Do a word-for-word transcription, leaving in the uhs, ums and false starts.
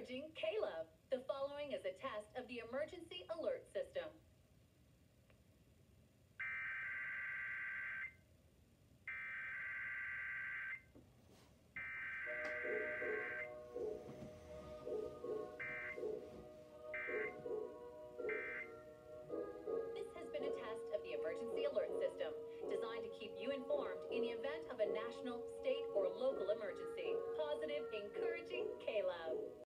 Acknowledging Caleb. The following is a test of the emergency alert system.